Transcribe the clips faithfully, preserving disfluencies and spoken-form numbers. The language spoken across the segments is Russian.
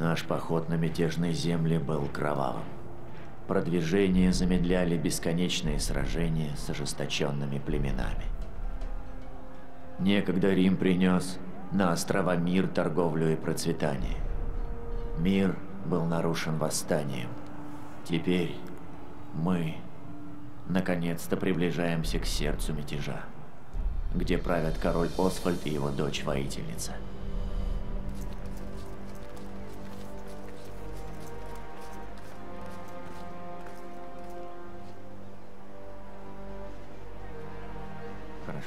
Наш поход на мятежные земли был кровавым. Продвижение замедляли бесконечные сражения с ожесточенными племенами. Некогда Рим принес на острова мир, торговлю и процветание. Мир был нарушен восстанием. Теперь мы наконец-то приближаемся к сердцу мятежа, где правят король Освальд и его дочь-воительница. Хорошо.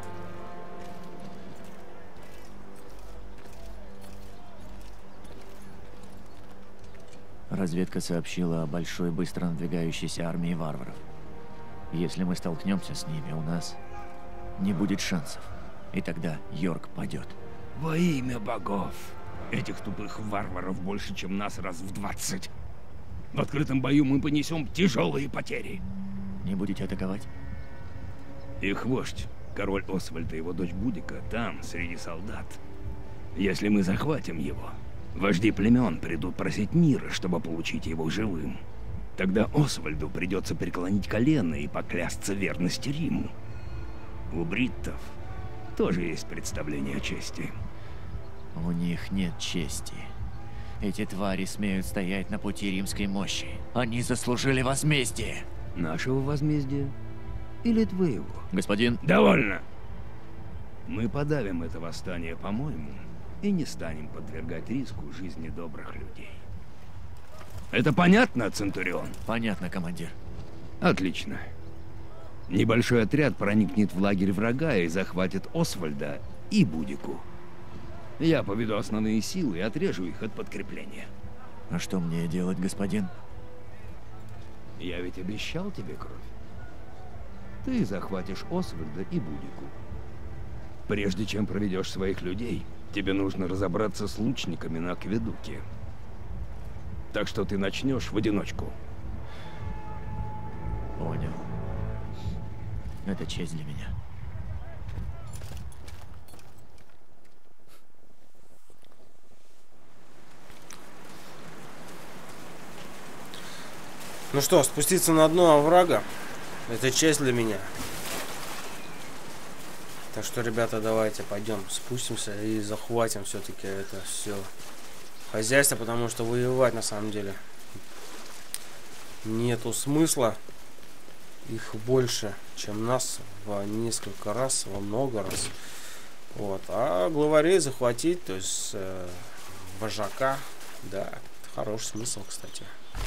Разведка сообщила о большой, быстро надвигающейся армии варваров. Если мы столкнемся с ними, у нас не будет шансов. И тогда Йорк падет. Во имя богов! Этих тупых варваров больше, чем нас раз в двадцать. В открытом бою мы понесем тяжелые потери. Не будете атаковать? Их вождь, король Освальд и его дочь Будика, там, среди солдат. Если мы захватим его, вожди племен придут просить мира, чтобы получить его живым. Тогда Освальду придется преклонить колено и поклясться верности Риму. У бриттов тоже есть представление о чести. У них нет чести. Эти твари смеют стоять на пути римской мощи. Они заслужили возмездие. Нашего возмездия? Или твоего? Господин... Довольно! Мы подавим это восстание, по-моему, и не станем подвергать риску жизни добрых людей. Это понятно, Центурион? Понятно, командир. Отлично. Небольшой отряд проникнет в лагерь врага и захватит Освальда и Будику. Я поведу основные силы и отрежу их от подкрепления. А что мне делать, господин? Я ведь обещал тебе кровь. Ты захватишь Освальда и Будику. Прежде чем проведешь своих людей, тебе нужно разобраться с лучниками на акведуке. Так что ты начнешь в одиночку. Понял. Это честь для меня. Ну что, спуститься на дно оврага — это честь для меня. Так что, ребята, давайте пойдем спустимся и захватим все-таки это все хозяйство, потому что воевать на самом деле нету смысла. Их больше, чем нас, в несколько раз, во много раз. Вот. А главарей захватить, то есть э, вожака, да, это хороший смысл, кстати.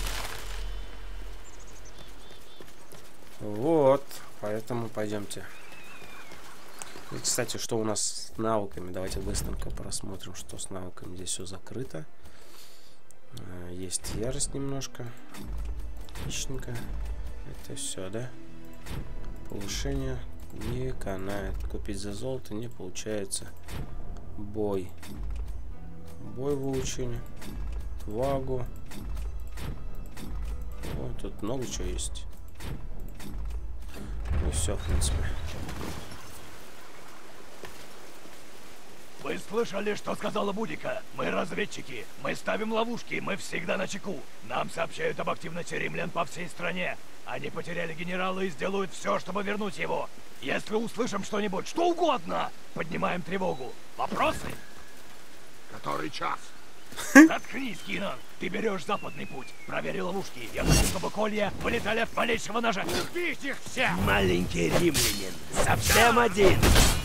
Вот, поэтому пойдемте. И, кстати, что у нас с навыками? Давайте быстренько просмотрим, что с навыками. Здесь все закрыто. Есть ярость немножко. Отличненько. Это все, да? Повышение не канает. Купить за золото не получается. Бой. Бой выучили. Отвагу. Вот тут много чего есть. Ну все, в принципе. Вы слышали, что сказала Будика? Мы разведчики, мы ставим ловушки, мы всегда на чеку. Нам сообщают об активности римлян по всей стране. Они потеряли генерала и сделают все, чтобы вернуть его. Если услышим что-нибудь, что угодно, поднимаем тревогу. Вопросы? Который час? Заткнись, Кинан. Ты берешь западный путь. Проверь ловушки. Я хочу, чтобы колья вылетали от малейшего ножа. Убить их всех! Маленький римлянин. Совсем один.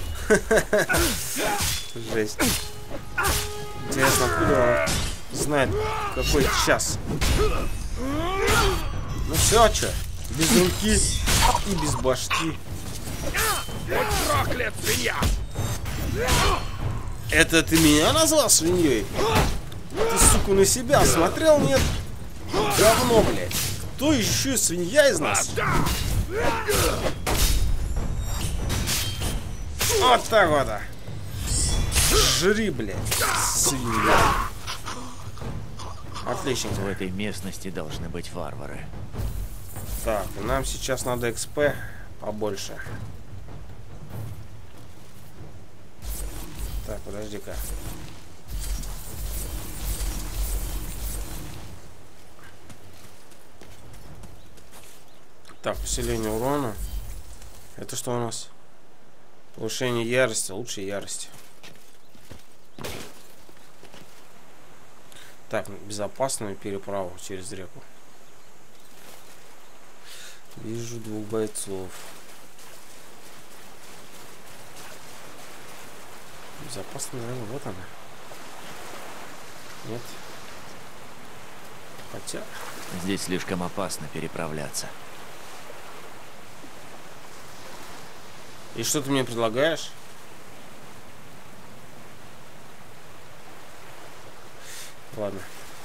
Жесть. Интересно, откуда он знает, какой час. Ну все, а чё? Без руки и без башки. Будь проклят, свинья! Это ты меня назвал свиньей? Ты, сука, на себя смотрел, нет? Говно, блядь. Кто еще свинья из нас? Вот так вот. Жри, блядь, свинья. Отлично. В этой местности должны быть варвары. Так, нам сейчас надо эксп побольше. Так, подожди-ка. Так, усиление урона. Это что у нас? Повышение ярости, лучше ярости. Так, безопасную переправу через реку. Вижу двух бойцов. Безопасно, наверное, вот она. Нет. Хотя... Здесь слишком опасно переправляться. И что ты мне предлагаешь? Ладно.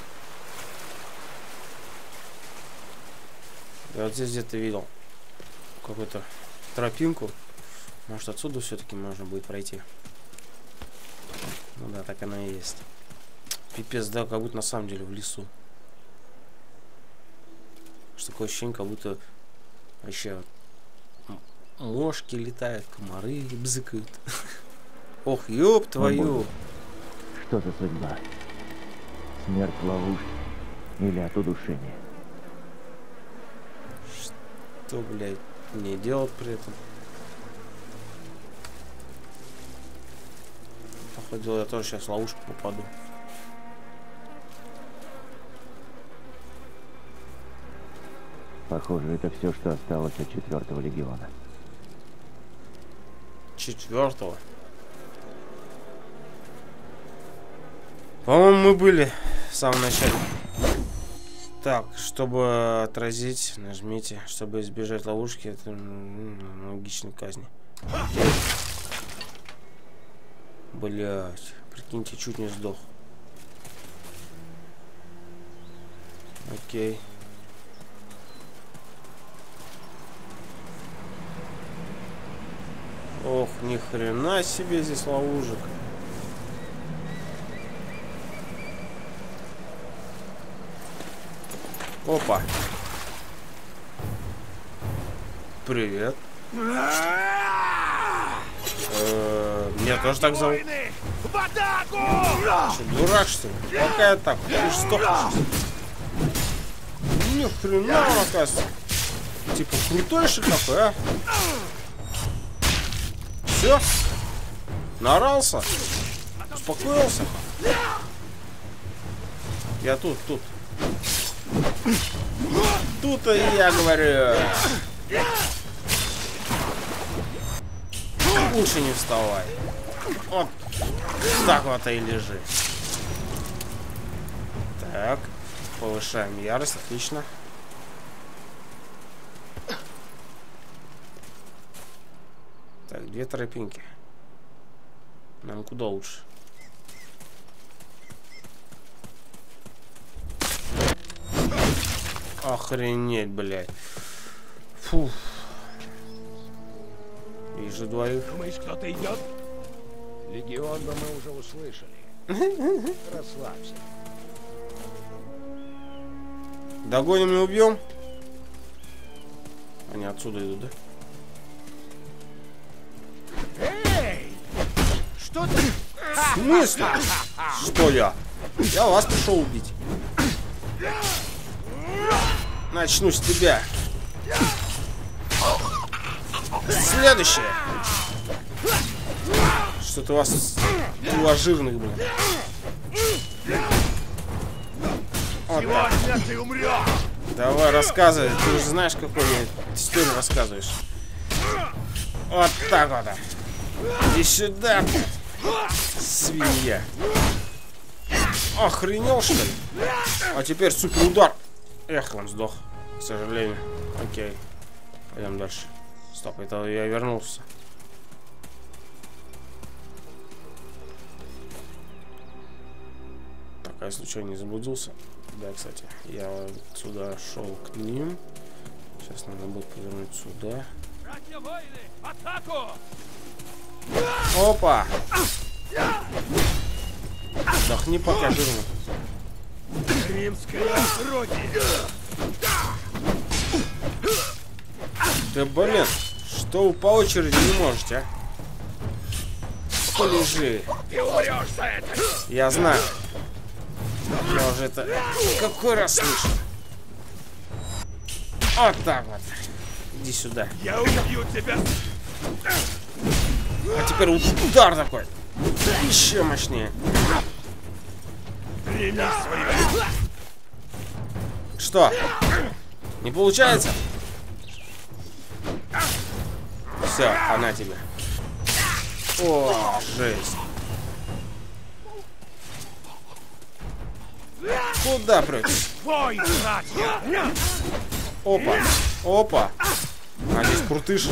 Я вот здесь где-то видел какую-то тропинку. Может, отсюда все-таки можно будет пройти. Ну да, так она и есть. Пипец, да, как будто на самом деле в лесу. Что такое ощущение, как будто вообще мошки летают, комары бзыкают. Ох, ёб твою. Что за судьба? Смерть в ловушке или от удушения? Что, блядь, мне делать при этом? Походу, я тоже сейчас в ловушку попаду. Похоже, это все, что осталось от четвертого легиона. Четвертого? По-моему, мы были в самом начале. Так, чтобы отразить, нажмите, чтобы избежать ловушки, это аналогичной казни. Блять, прикиньте, чуть не сдох. Окей. Ох, ни хрена себе здесь ловушек. Опа. Привет. Э, меня тоже так зовут. Что, дурак, что ли? Какая так? Ты ж сдохнешь. Ни хрена он, оказывается. Типа крутойший какой, а? Все? Наорался? Успокоился? Я тут, тут. Тут и я говорю. Лучше не вставай. Вот так вот и лежи. Так. Повышаем ярость, отлично. Так, две тропинки. Нам куда лучше? Охренеть, блядь. Фу. Вижу двоих. Думаешь, кто-то идет? Легион бы мы уже услышали. Расслабься. Догоним и убьем. Они отсюда идут, да? Эй! Что ты? В смысле? Что я? Я вас пришел убить. Начну с тебя. Следующее. Что-то у вас два жирных, блин. Вот так. Сегодня ты умрешь! Давай, рассказывай. Ты уже знаешь, какой мне историю рассказываешь. Вот так вот. Иди сюда, свинья. Охренел, что ли? А теперь супер удар. Эх, он сдох, к сожалению. Окей. Пойдем дальше. Стоп, это я вернулся. Так, а если что, не заблудился? Да, кстати, я сюда шел к ним. Сейчас надо будет повернуть сюда. Братья воины, атаку! Опа! Вдохни пока, жирно. Римская родина! Да блин, что вы по очереди не можете, а? Полежи. Ты умрешь за это! Я знаю. Я уже это какой раз слышал. Вот так вот. Иди сюда. Я убью тебя! А теперь удар такой. Еще мощнее. Прими свою! Что? Не получается? Все, она тебе. О, жесть. Куда прыгать? Твой, братья! Опа, опа. А здесь крутыш.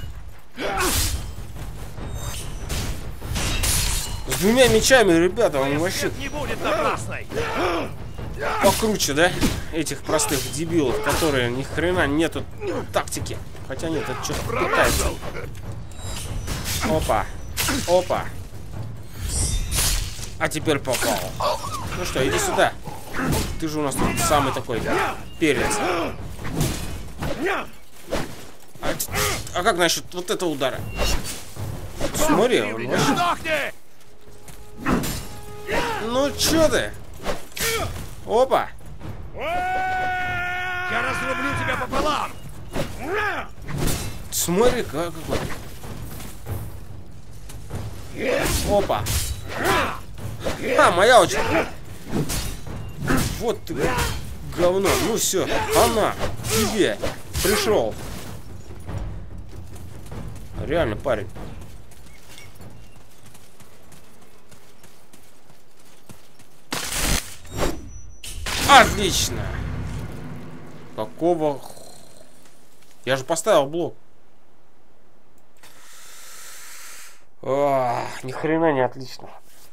С двумя мечами, ребята, он вообще Не будет напрасной! покруче, да? Этих простых дебилов, которые ни хрена нету тактики. Хотя нет, это что-то пытается. Опа, опа. А теперь попал. Ну что, иди сюда. Ты же у нас тут самый такой перец. А, а как насчет вот этого удара? Смотри, он вообще... Ну чё ты? Опа! Я разрублю тебя пополам! Смотри, как какой. Опа! А, моя очередь. Вот ты, говно. Ну все, она тебе пришел. Реально, парень. Отлично. Какого? Я же поставил блок. Ах, ни хрена не отлично.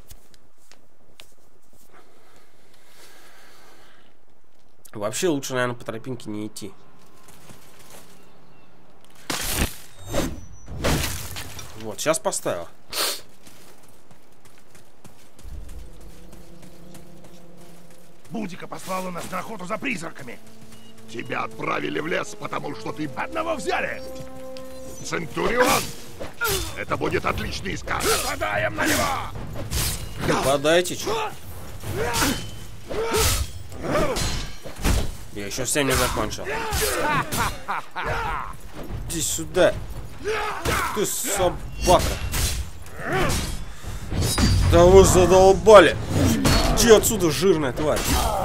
Вообще лучше, наверное, по тропинке не идти. Вот, сейчас поставил. Будика послала нас на охоту за призраками. Тебя отправили в лес, потому что ты Одного взяли. Центурион. Это будет отличный сказ. Нападаем на него. Нападайте, чё? Я еще всем не закончил. Иди сюда. Ты собака. Да вы задолбали. Иди отсюда, жирная тварь.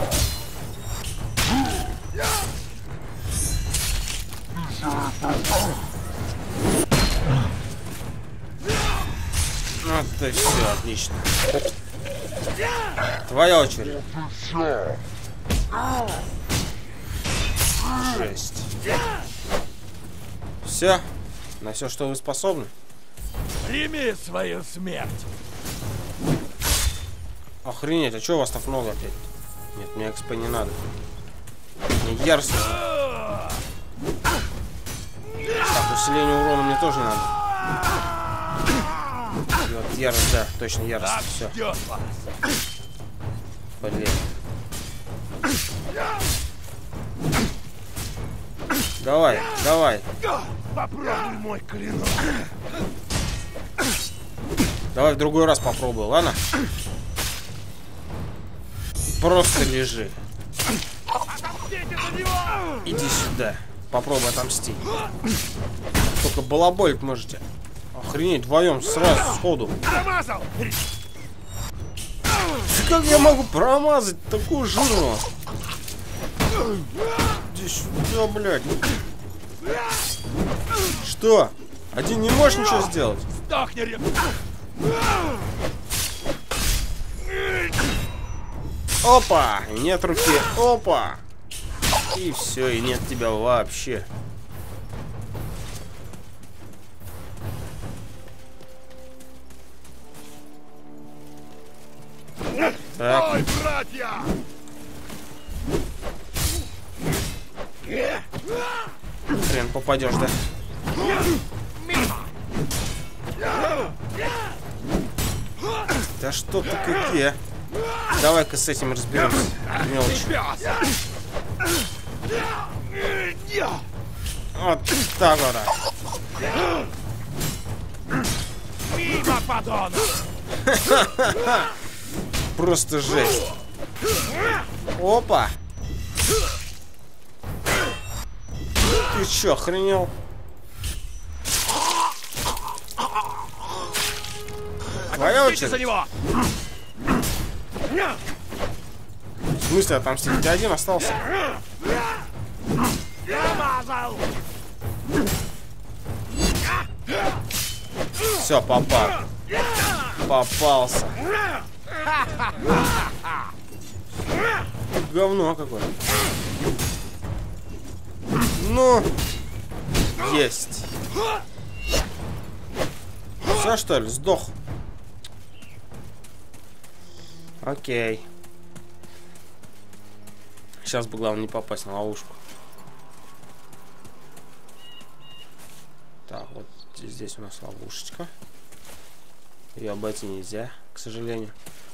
Вот и все, отлично. Твоя очередь. Жесть. Все? На все, что вы способны? Прими свою смерть. Охренеть, а что у вас так много опять? Нет, мне экспо не надо. Мне ярость. Так, усиление урона мне тоже надо. И вот ярость, да, точно ярость. Все. Блин. Давай, давай. Попробуй мой клинок. Давай в другой раз попробуй, ладно? Просто лежи. Иди сюда. Попробуй отомстить. Только балаболить можете. Охренеть, вдвоем сразу сходу. Промазал! Как я могу промазать такую жирную? Иди сюда, блядь. Что? Один не можешь ничего сделать? Сдохни, ребят! Опа! И нет руки. Опа! И все, и нет тебя вообще. Так. Ой, братья! Хрен попадешь, да? Да что ты какие? Давай-ка с этим разберемся. Мелочь. Вот так вот. Мимо, подонок! Просто жесть. Опа. Ты чё, охренел? Твоя Отомстите за очередь. него! В смысле отомстить? Ты один остался. Промазал! Все, попал. Попался. Говно какое. Ну, есть. Все, что ли? Сдох. Окей. Сейчас бы главное не попасть на ловушку. Так, вот здесь у нас ловушечка. Ее обойти нельзя, к сожалению.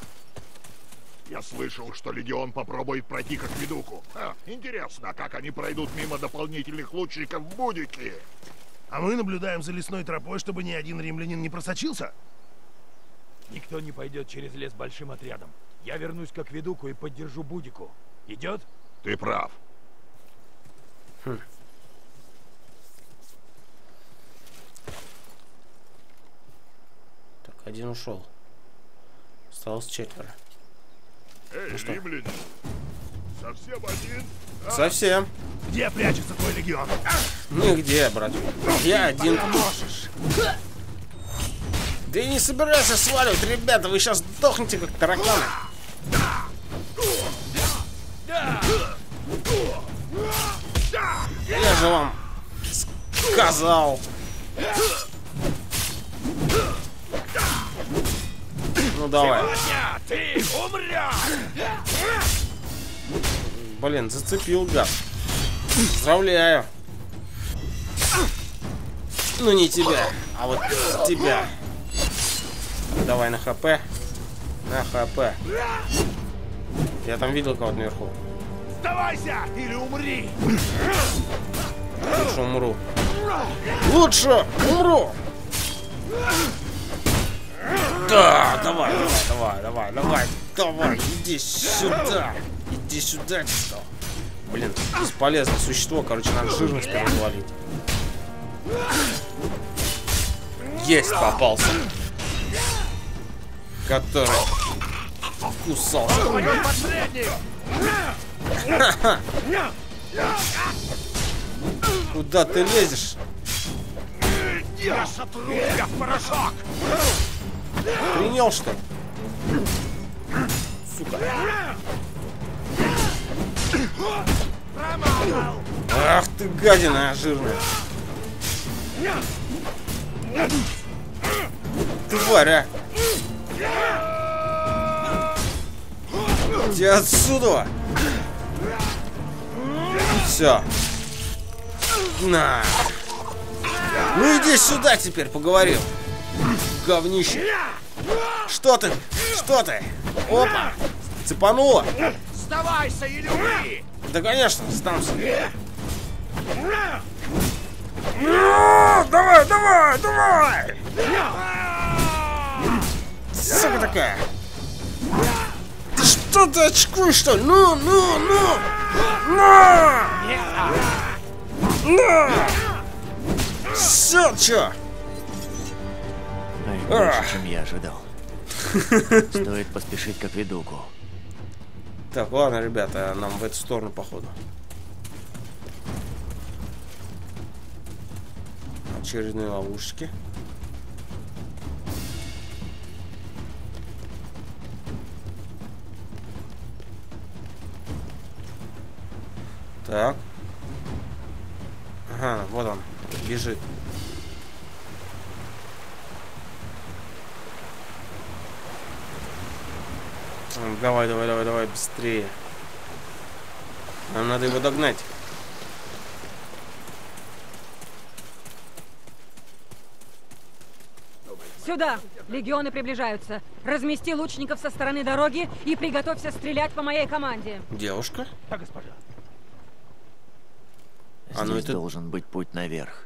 Я слышал, что Легион попробует пройти к акведуку. А, интересно, как они пройдут мимо дополнительных лучников в Будике. А мы наблюдаем за лесной тропой, чтобы ни один римлянин не просочился. Никто не пойдет через лес большим отрядом. Я вернусь к акведуку и поддержу Будику. Идет? Ты прав. Хм. Так, один ушел. Осталось четверо. Эй, что? римляне! Совсем один? А? Совсем. Где прячется твой легион? Нигде, брат. Я один. Да и не собирайся сваливать, ребята, вы сейчас сдохнете как тараканы. Я же вам сказал. Ну давай. Ты умрешь! Блин, зацепил, гад. Поздравляю. Ну не тебя, а вот тебя. Давай на хп. На хп. Я там видел кого-то наверху. Сдавайся или умри! Лучше умру. Лучше умру! Да, давай, давай, давай, давай, давай, давай, иди сюда. Иди сюда, что? Блин, бесполезное существо, короче, надо жирность развалить. Есть, попался. Который кусался. Куда ты лезешь? Я сотру тебя в порошок! Принял, что ли? Сука. Ах ты гадина жирная. Тварь, а. Иди отсюда. Все. На. Ну иди сюда теперь, поговорим. Говнище. Что ты? Что ты? Опа. Цепанула. Сдавайся или умри! Да, конечно, сдамся. Давай, давай, давай! Сука такая! Ты что, ты очкуешь, что ли? Ну, ну, ну! На! На! Все, чё? Ну и больше, чем я ожидал. Стоит поспешить к акведуку. Так, ладно, ребята, нам в эту сторону, походу. Очередные ловушки. Так. Ага, вот он, бежит. Давай, давай, давай, давай, быстрее. Нам надо его догнать. Сюда! Легионы приближаются. Размести лучников со стороны дороги и приготовься стрелять по моей команде. Девушка? Да, госпожа. А, ну Здесь это- должен быть путь наверх.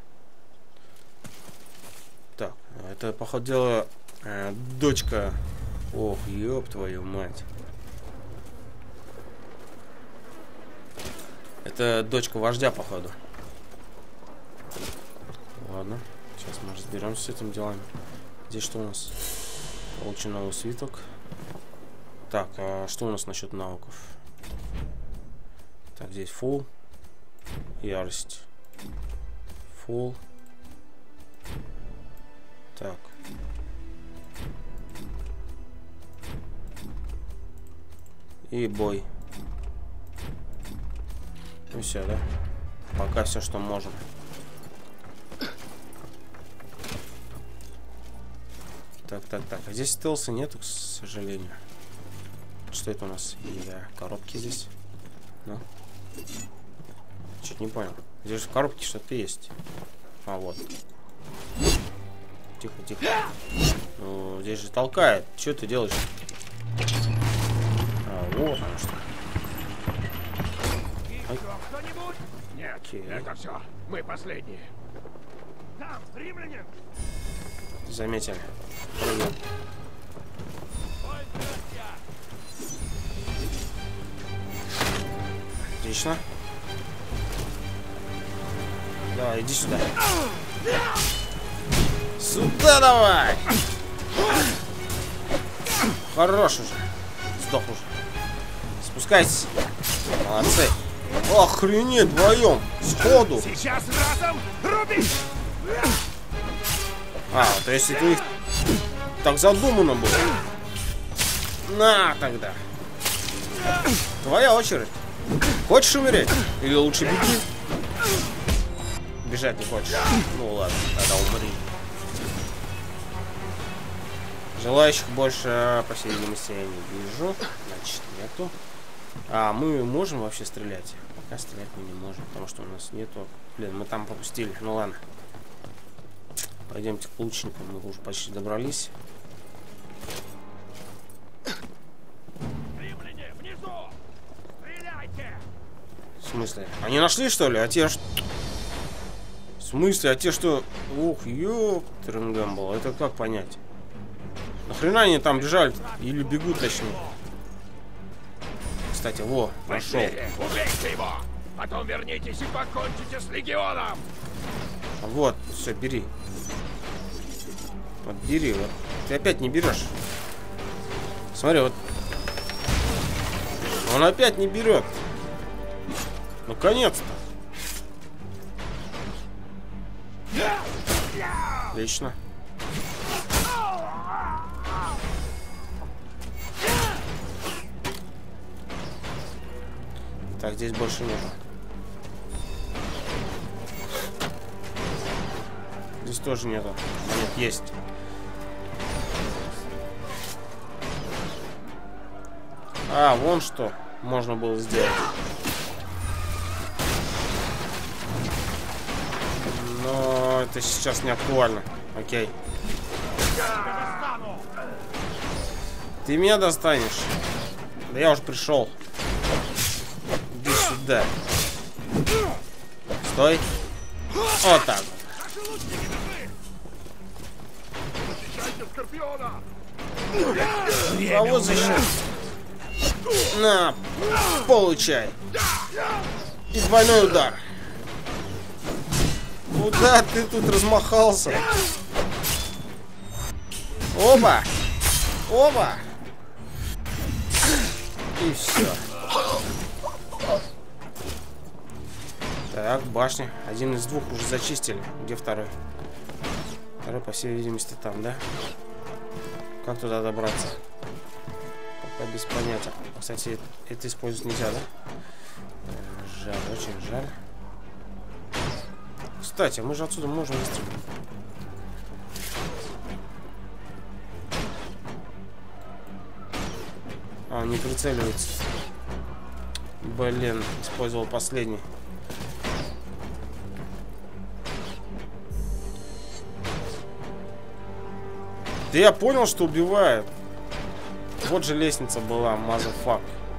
Так, это, походу дела, э, дочка. Ох, ёб твою мать. Это дочка вождя, походу. Ладно, сейчас мы разберемся с этим делами. Здесь что у нас? Получен новый свиток. Так, а что у нас насчет навыков? Так, здесь full. Ярость. Full. Так. И бой. И все, да? Пока все, что можем. Так, так, так. А здесь стелса нету, к сожалению. Что это у нас? И коробки здесь. Ну. Чуть не понял. Здесь же в коробке что-то есть. А, вот. Тихо, тихо. Ну, здесь же толкает. Что ты делаешь? А, вот оно что. Кто-нибудь? Нет, Окей. это все. Мы последние. Там, римлянин! Заметили. Прыгаем. Отлично. Давай, иди сюда. Сюда давай! Хорош уже. Сдох уже. Спускайся. Молодцы. Охренеть, вдвоем. Сходу. Сейчас разом рубить! А, то есть это у них так задумано было. На тогда. Твоя очередь. Хочешь умереть? Или лучше беги? Бежать не хочешь? Ну ладно, тогда умри. Желающих больше, по всей видимости, я не вижу. Значит, нету. А мы можем вообще стрелять? Пока стрелять мы не можем, потому что у нас нету. Блин, мы там пропустили. Ну ладно. Пойдемте к лучникам, мы уже почти добрались. Римляне, внизу! Стреляйте! В смысле? Они нашли, что ли? А те что? В смысле? А те что? Ух, ёптрингамбл. Это как понять? Нахрена они там бежали? Или бегут, точнее? Кстати, во, нашел. Убейте его! Потом вернитесь и покончите с легионом! Вот, все, бери. Вот, бери, вот. Ты опять не берешь. Смотри, вот. Он опять не берет. Наконец-то. Отлично. Так, здесь больше нет. Здесь тоже нету. Нет, есть. А, вон что можно было сделать. Но это сейчас не актуально. Окей. Ты меня достанешь? Да я уже пришел. Иди сюда. Стой. Вот так. Защищайте Скорпиона! А вот защищай. На, получай. И двойной удар. Куда ты тут размахался? Оба! Оба! И все. Так, башня. Один из двух уже зачистили. Где второй? Второй, по всей видимости, там, да? Как туда добраться? Пока без понятия. Кстати, это использовать нельзя, да? Жаль, очень жаль. Кстати, мы же отсюда можем выстрелить. А, не прицеливается. Блин, использовал последний. Да я понял, что убивает. Вот же лестница была, мазафак.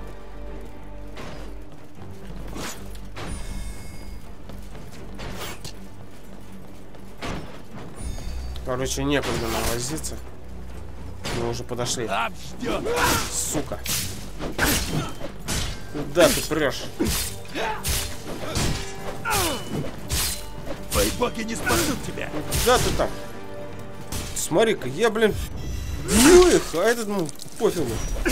Короче, некогда нам возиться. Мы уже подошли. Сука. Куда ты прешь? Твои боги не спасут тебя. Куда ты там? Смотри-ка, я, блин, бью их, а этот, ну, пофигу.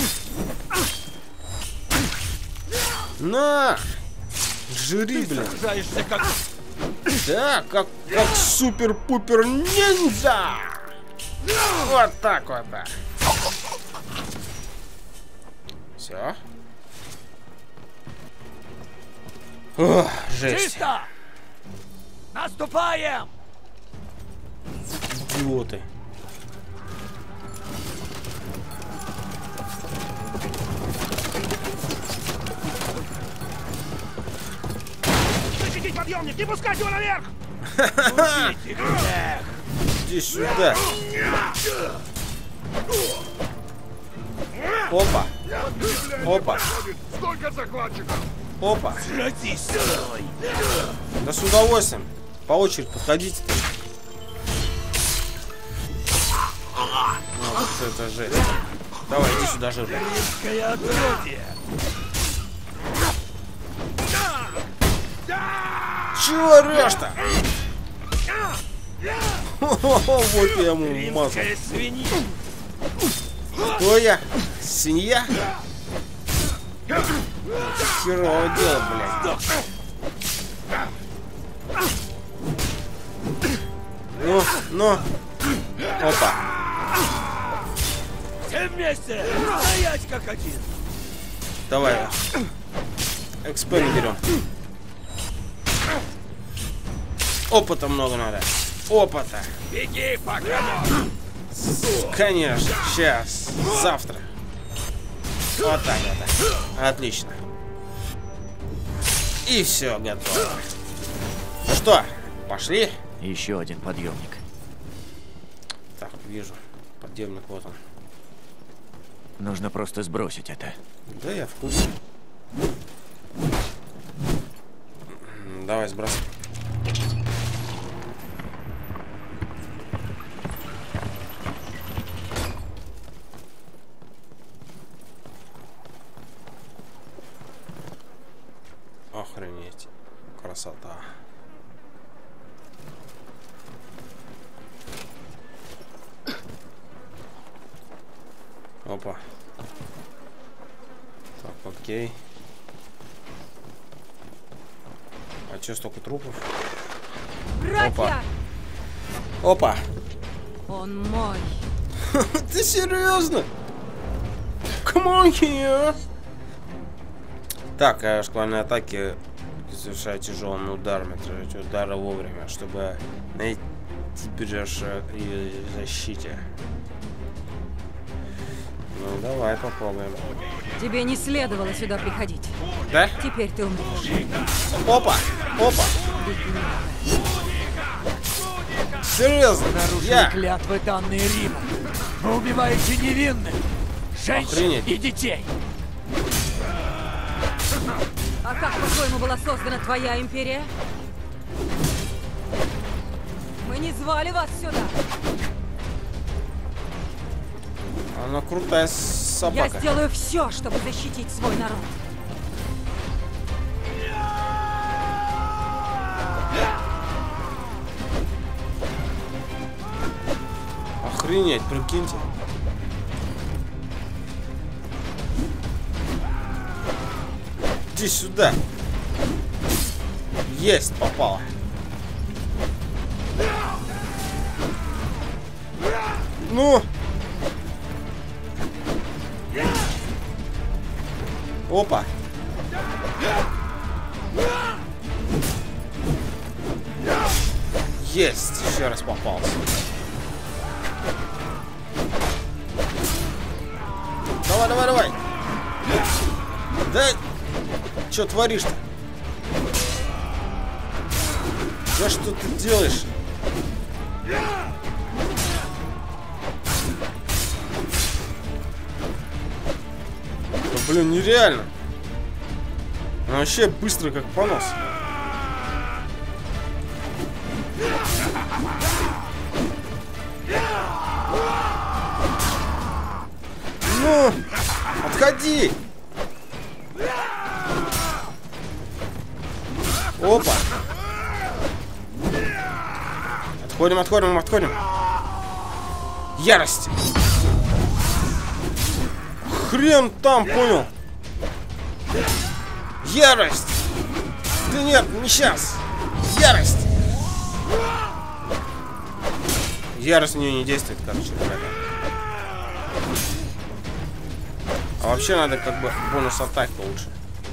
На! Жри, блин. Как... Да, как, как супер-пупер ниндзя! Вот так вот, да. Все. Ох, жесть. Чисто! Наступаем! Идиоты. Защитить подъемник, не пускать его наверх! Иди сюда. Опа. Опа. Столько захватчиков! Опа. Сразись! Да с удовольствием. По очереди подходите. Ну, вот это жесть. Давай, иди сюда, жирный. Римское отродье! Чего орешь-то? Вот я ему мазал. Римская свинья! Кто я? Свинья? Херово дело, блядь. Ну, ну. Опа. Все вместе! Стоять как один! Давай. Экспен берем. Опыта много надо. Опыта. Беги, пока! Конечно. Сейчас. Завтра. Вот так вот. Отлично. И все, готово. Ну что, пошли? Еще один подъемник. Так, вижу. Подъемник, вот он. Нужно просто сбросить это. Да, я в курсе. Давай, сбрасывай. Охренеть. Красота. Опа. Так, окей. А чё столько трупов? Братья! Опа. Он мой. Ты серьезно? Come on here. Так, а шквальные атаки совершают тяжелыми ударами. Тратить удары вовремя, чтобы найти брешь и защите. Ну, давай попробуем. Тебе не следовало сюда приходить. Да? Теперь ты умрешь. Опа! Опа! Серьезно? Нарушили Я? клятвы, данные Римом. Вы убиваете невинных, женщин Охренеть. и детей. А как, по-твоему, была создана твоя империя? Мы не звали вас сюда. Она крутая Я собака. сделаю все, чтобы защитить свой народ. Охренеть, прикиньте. Иди сюда. Есть, попало. Ну. Опа. Есть, еще раз попался. Давай, давай, давай. Да, что творишь-то? Да что ты делаешь? Да, блин, нереально. Он вообще быстро как понос. Ну, отходи. Опа. Отходим, отходим, отходим. Ярость. хрен там, понял? Ярость! Да нет, не сейчас! Ярость! Ярость в нее не действует, короче, ребята. А вообще надо как бы бонус атак получше.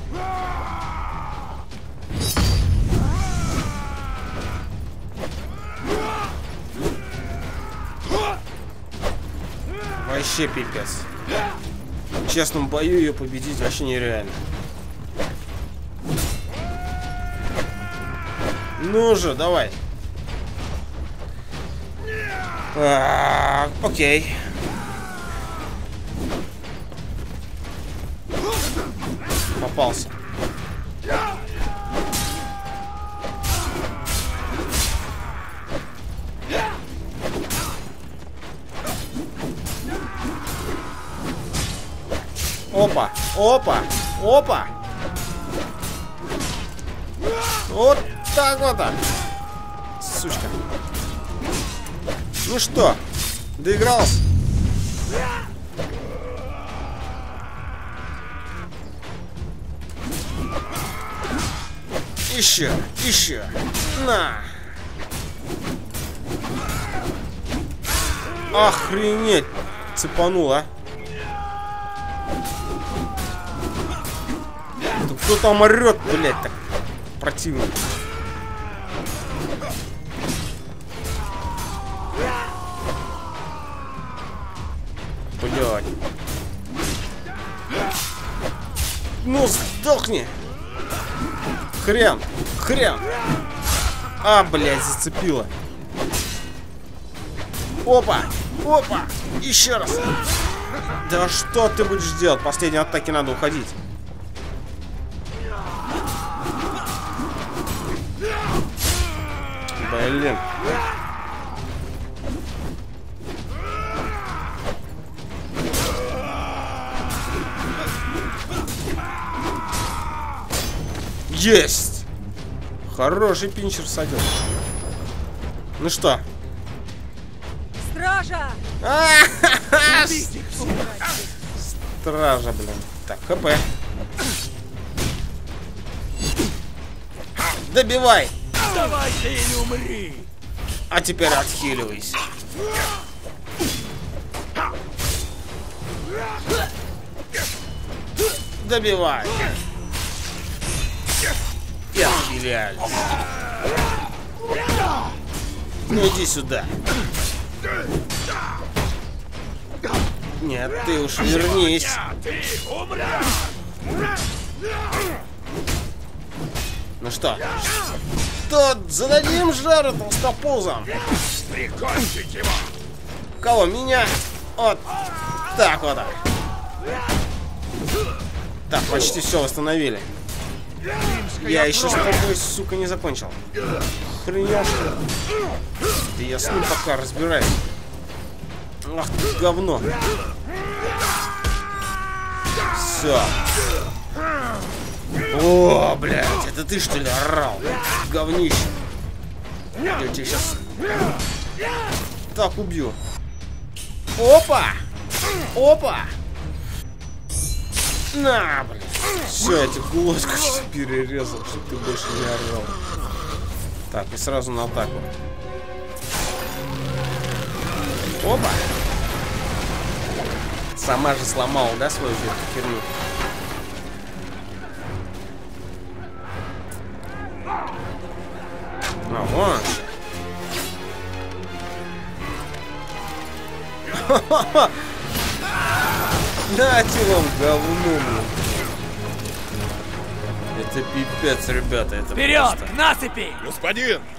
Вообще пипец. В честном бою ее победить вообще нереально. Ну же, давай. А, окей. Попался. Опа, опа, опа. Вот так вот. Сучка. Ну что, доигрался? Еще, еще. На. Охренеть. Цепанул, а. Да кто там орет, блядь, так противно. Блядь. Ну, сдохни. Хрен, хрен. А, блядь, зацепило. Опа, опа. Еще раз. Да что ты будешь делать? Последней атаке надо уходить. Блин. Есть! Хороший пинчер садил. Ну что? Стража! Стража, блин. Так, хп. Добивай! Давай ты или умри! А теперь отхиливайся. Добивай. И отхиляли. Ну иди сюда. Нет, ты уж вернись. Ну что? Что, зададим жару толстопузом? Прикончить его! Кого? Меня? Вот так вот. Так, почти все восстановили. Я еще с тобой, сука, не закончил. Хренешь ты. Да я с ним пока разбираюсь. Ах ты говно. Все. О, блядь, это ты что ли орал? Говнище. Я тебя сейчас так убью. Опа! Опа! На, блядь. Все, я тебе глотку перерезал, чтобы ты больше не орал. Так, и сразу на атаку. Опа! Сама же сломала, да, свою херню? А, вон. Дайте вам говно, блин. Это пипец, ребята, это Вперед! просто... Насыпи! Господин,